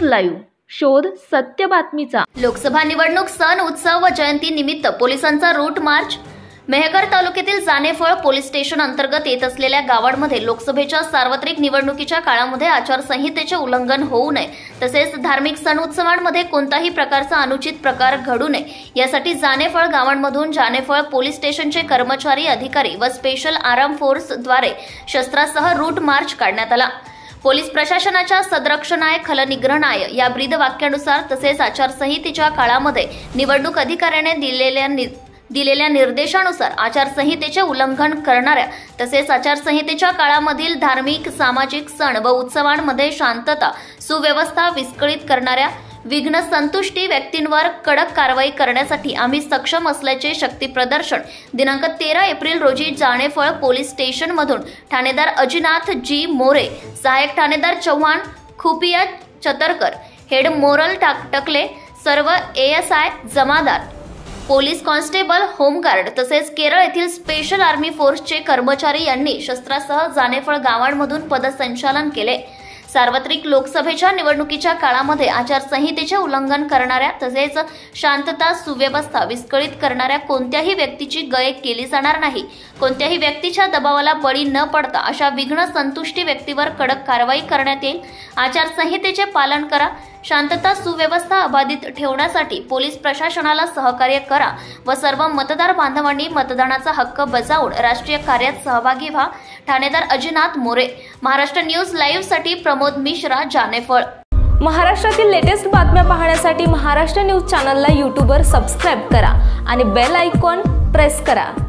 Live शोध सत्य बातमीचा। लोकसभा निवडणूक सण उत्सव व जयंती निमित्त पोलिसांचा रूट मार्च। मेहकर तालुक्यातील जानेफळ पोलीस स्टेशन अंतर्गत येत असलेल्या गावांमध्ये लोकसभेच्या सार्वत्रिक निवडणुकीच्या काळामध्ये आचारसंहितेचे उल्लंघन होऊ नये तसेच धार्मिक सण उत्सवांमध्ये कोणताही प्रकारचा अनुचित प्रकार घडू नये यासाठी जानेफळ गावांमधून जानेफळ पोलीस स्टेशनचे कर्मचारी अधिकारी व स्पेशल आर्म फोर्स द्वारे शस्त्रासह रूट मार्च काढण्यात आला। पोलीस प्रशासनाच्या सदरक्षणाय खलनिग्रहणाय या ब्रीद वाक्यानुसार तसेच आचारसंहितेच्या काळामध्ये निवडणूक अधिकाऱ्याने दिलेल्या निर्देशानुसार आचारसंहितेचे उल्लंघन करणाऱ्या तसेच आचारसंहितेच्या काळामधील धार्मिक सामाजिक सण व उत्सवांमध्ये शांतता सुव्यवस्था विस्कळीत करणाऱ्या विघ्न संतुष्टी व्यक्तींवर कडक कारवाई करण्यासाठी आम्ही सक्षम असल्याचे शक्ती प्रदर्शन दिनांक 13 एप्रिल रोजी जानेफळ पोलीस स्टेशन मधून ठाणेदार अजिनाथ जी मोरे, सहाय्यक ठाणेदार चव्हाण, खुपिया चतरकर, हेड मोरल टकले, सर्व ASI जमादार, पोलीस कॉन्स्टेबल, होमगार्ड तसेच केरळ येथील स्पेशल आर्मी फोर्सचे कर्मचारी यांनी शस्त्रासह जानेफळ गावांमधून पदसंचालन केले। सार्वत्रिक लोकसभेच्या निवडणुकीच्या काळामध्ये आचारसंहितेचे उल्लंघन करणाऱ्या तसेच शांतता सुव्यवस्था विस्कळीत करणाऱ्या कोणत्याही व्यक्तीची गय केली जाणार नाही। कोणत्याही व्यक्तीच्या दबावाला बळी न पडता अशा विघ्न संतुष्टी व्यक्तीवर कडक कारवाई करण्यात येईल। आचारसंहितेचे पालन करा, शांतता सुव्यवस्था अबाधित ठेवण्यासाठी पोलीस प्रशासनाला सहकार्य करा व सर्व मतदार बांधवांनी मतदानाचा हक्क बजावून राष्ट्रीय कार्यात सहभागी व्हा। ठाणेदार अजिनाथ मोरे। महाराष्ट्र न्यूज लाईव्ह साठी प्रमोद मिश्रा, जानेफळ। महाराष्ट्रातील लेटेस्ट बातम्या पाहण्यासाठी महाराष्ट्र न्यूज चॅनलला यूट्यूबवर सबस्क्राइब करा आणि बेल आयकॉन प्रेस करा।